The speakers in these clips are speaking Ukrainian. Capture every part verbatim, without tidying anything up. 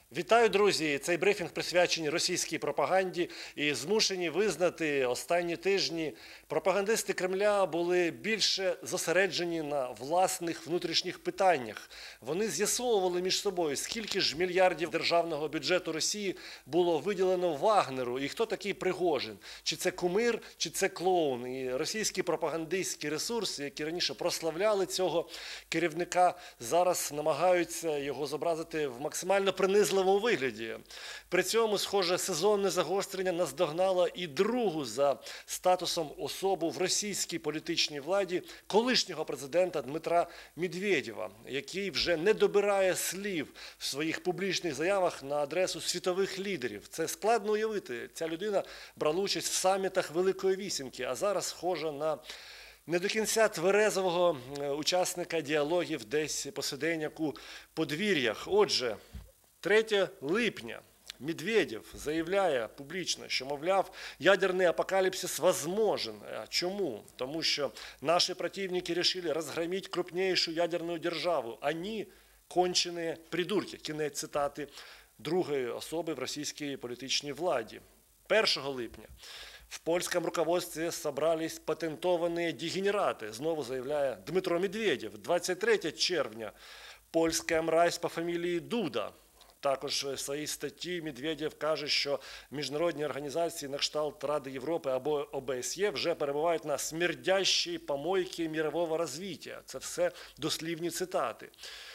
Вітаю, друзі! Цей брифінг присвячений російській пропаганді і змушені визнати останні тижні пропагандисти Кремля були більше зосереджені на власних внутрішніх питаннях. Вони з'ясовували між собою, скільки ж мільярдів державного бюджету Росії було виділено Вагнеру і хто такий Пригожин. Чи це кумир, чи це клоун. І російські пропагандистські ресурси, які раніше прославляли цього керівника, зараз намагаються його зобразити в максимально принизливому вигляді. При цьому, схоже, сезонне загострення наздогнало і другу за статусом особу в російській політичній владі колишнього президента Дмитра Медведєва, який вже не добирає слів в своїх публічних заявах на адресу світових лідерів. Це складно уявити. Ця людина брала участь в самітах Великої Вісімки, а зараз схожа на не до кінця тверезового учасника діалогів десь посиденьок у подвір'ях. Отже, третього липня Медведєв заявляє публічно, що, мовляв, ядерний апокаліпсис возможен. А чому? Тому що наші противники решили розгромити крупнішу ядерну державу. Вони кончені придурки. Кінець цитати другої особи в російській політичній владі. першого липня в польському руководстві зібрались патентовані дегенерати, знову заявляє Дмитро Медведєв. двадцять третього червня польська мразь по фамілії Дуда. Також в своїй статті Медведєв каже, що міжнародні організації на кшталт Ради Європи або О Б С Є вже перебувають на смердящій помойці мирового розвиття. Це все дослівні цитати.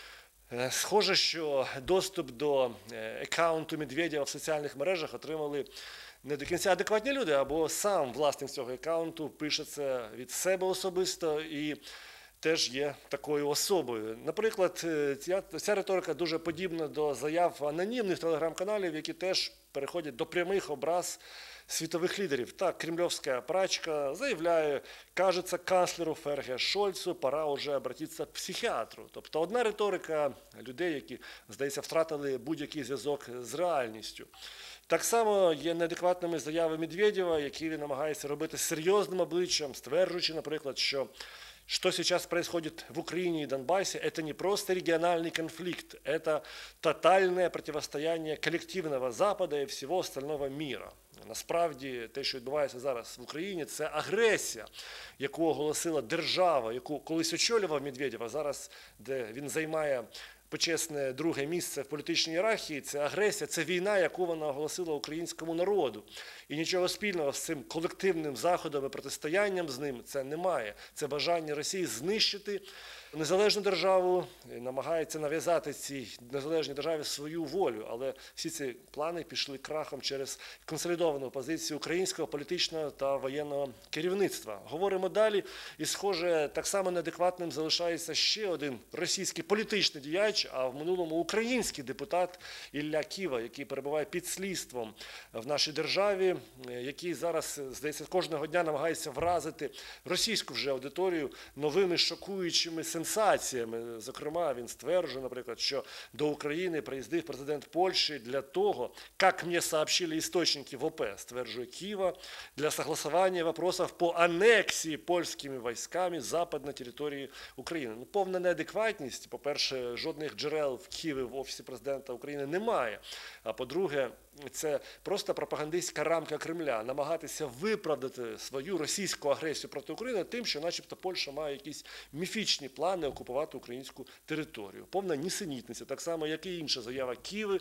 Схоже, що доступ до аккаунту Медведєва в соціальних мережах отримали не до кінця адекватні люди, або сам власник цього аккаунту пише це від себе особисто і теж є такою особою. Наприклад, ця, ця риторика дуже подібна до заяв анонімних телеграм-каналів, які теж переходять до прямих образ світових лідерів. Так, кремльовська прачка заявляє, кажеться, канцлеру Ферге Шольцу пора вже обратитися к психіатру. Тобто одна риторика людей, які, здається, втратили будь-який зв'язок з реальністю. Так само є неадекватними заяви Медведєва, які він намагається робити серйозним обличчям, стверджуючи, наприклад, що что сейчас происходит в Украине и Донбассе, это не просто региональный конфликт, это тотальное противостояние коллективного Запада и всего остального мира. Насправді, те, що відбувається зараз в Україні, це агресія, яку оголосила держава, яку колись очолював Медведєв, а зараз, де він займає почесне друге місце в політичній ієрархії, це агресія, це війна, яку вона оголосила українському народу. І нічого спільного з цим колективним заходом і протистоянням з ним це немає. Це бажання Росії знищити незалежну державу, намагається нав'язати цій незалежній державі свою волю. Але всі ці плани пішли крахом через консолідовану позицію українського політичного та воєнного керівництва. Говоримо далі, і, схоже, так само неадекватним залишається ще один російський політичний діяч, а в минулому український депутат Ілля Кива, який перебуває під слідством в нашій державі, який зараз, здається, кожного дня намагається вразити російську вже аудиторію новими шокуючими сенсаціями. Зокрема, він стверджує, наприклад, що до України приїздив президент Польщі для того, як мені сообщили істочники в О П, стверджує Кива, для согласования вопросов по анексії польськими військами Запад на території України. Ну, повна неадекватність. По-перше, жодних джерел в Києві в Офісі президента України немає. А по-друге, це просто пропагандистська рамка Кремля – намагатися виправдати свою російську агресію проти України тим, що начебто Польща має якісь міфічні плани окупувати українську територію. Повна нісенітниця, так само, як і інша заява Киви,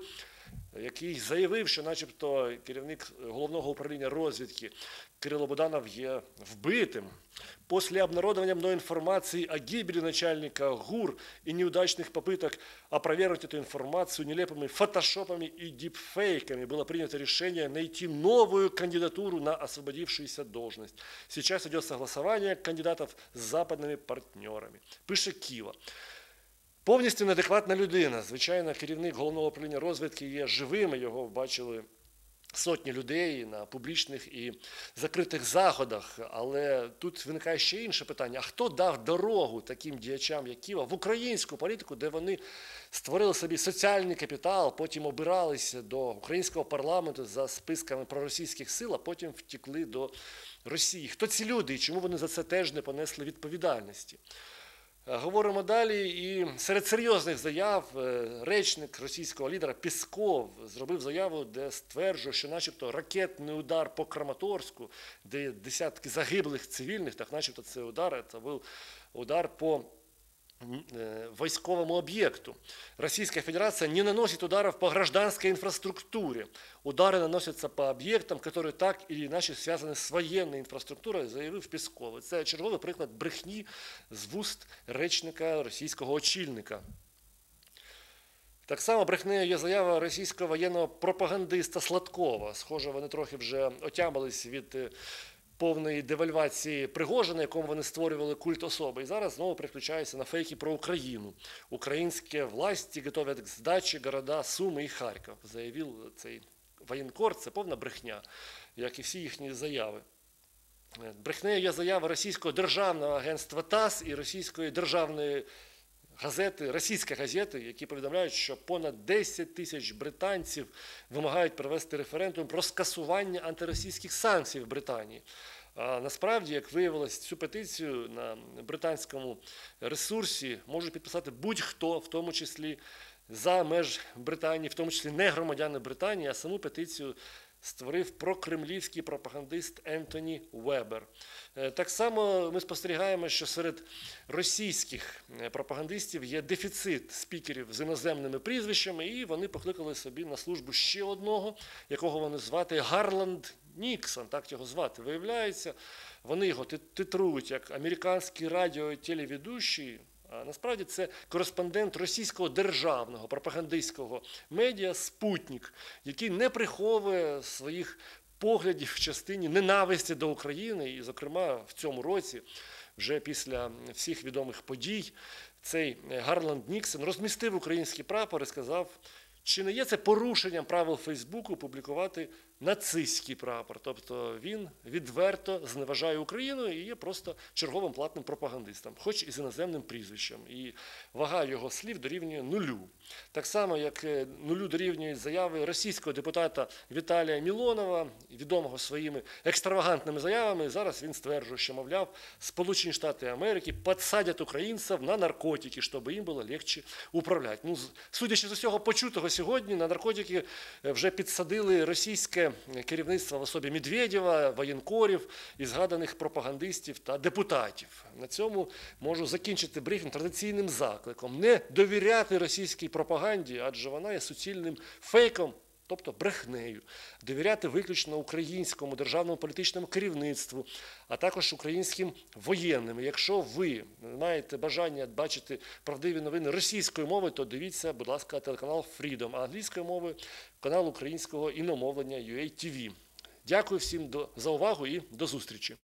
який заявив, що начебто керівник головного управління розвідки Кирило Буданов є вбитим. После обнародования мной информации о гибели начальника ГУР и неудачных попыток опровергнуть эту информацию нелепыми фотошопами и дипфейками было принято решение найти новую кандидатуру на освободившуюся должность. Сейчас идет согласование кандидатов с западными партнерами. Пише Кива. Повністю неадекватна людина. Звичайно, керівник головного управління розвідки є живим, його бачили сотні людей на публічних і закритих заходах. Але тут виникає ще інше питання. А хто дав дорогу таким діячам, як Кива, в українську політику, де вони створили собі соціальний капітал, потім обиралися до українського парламенту за списками проросійських сил, а потім втекли до Росії? Хто ці люди і чому вони за це теж не понесли відповідальності? Говоримо далі, і серед серйозних заяв речник російського лідера Пєсков зробив заяву, де стверджує, що начебто ракетний удар по Краматорську, де десятки загиблих цивільних, так начебто це удар, це був удар по войсковому объекту. Российская Федерация не наносит ударов по гражданской инфраструктуре. Удары наносятся по объектам, которые так или иначе связаны с военной инфраструктурой, заявив Пєсков. Це черговий приклад брехні з вуст речника російського очільника. Так само брехнею є заява російського воєнного пропагандиста Сладкова. Схоже, вони трохи вже отямились від повної девальвації Пригожина, якому вони створювали культ особи. І зараз знову переключаються на фейки про Україну. Українські власті готовят к здачі города Суми і Харків, заявив цей воєнкор. Це повна брехня, як і всі їхні заяви. Брехнею є заява російського державного агентства ТАСС і російської державної газети, російські газети, які повідомляють, що понад десять тисяч британців вимагають провести референдум про скасування антиросійських санкцій в Британії. А насправді, як виявилось, цю петицію на британському ресурсі можуть підписати будь-хто, в тому числі за меж Британії, в тому числі не громадяни Британії, а саму петицію створив прокремлівський пропагандист Ентоні Вебер. Так само ми спостерігаємо, що серед російських пропагандистів є дефіцит спікерів з іноземними прізвищами, і вони покликали собі на службу ще одного, якого вони звати Гарланд Ніксон, так його звати. Виявляється, вони його титрують як американський радіо- і телеведущий. А насправді це кореспондент російського державного пропагандистського медіа «Спутник», який не приховує своїх поглядів в частині ненависті до України. І, зокрема, в цьому році, вже після всіх відомих подій, цей Гарланд Ніксон розмістив український прапор і сказав, чи не є це порушенням правил Фейсбуку публікувати нацистський прапор. Тобто він відверто зневажає Україну і є просто черговим платним пропагандистом, хоч і з іноземним прізвищем. І вага його слів дорівнює нулю. Так само, як нулю дорівнюють заяви російського депутата Віталія Мілонова, відомого своїми екстравагантними заявами. Зараз він стверджує, що, мовляв, Сполучені Штати Америки підсадять українців на наркотики, щоб їм було легче управляти. Ну, судячи з усього почутого сьогодні, на наркотики вже підсадили російське керівництво в особі Медведєва, воєнкорів і згаданих пропагандистів та депутатів. На цьому можу закінчити брифінг традиційним закликом. Не довіряти російській пропаганді, адже вона є суцільним фейком, тобто брехнею. Довіряти виключно українському державному політичному керівництву, а також українським воєнним. Якщо ви маєте бажання бачити правдиві новини російською мовою, то дивіться, будь ласка, телеканал Freedom, а англійською мовою – канал українського іномовлення ю ей ті ві. Дякую всім за увагу і до зустрічі.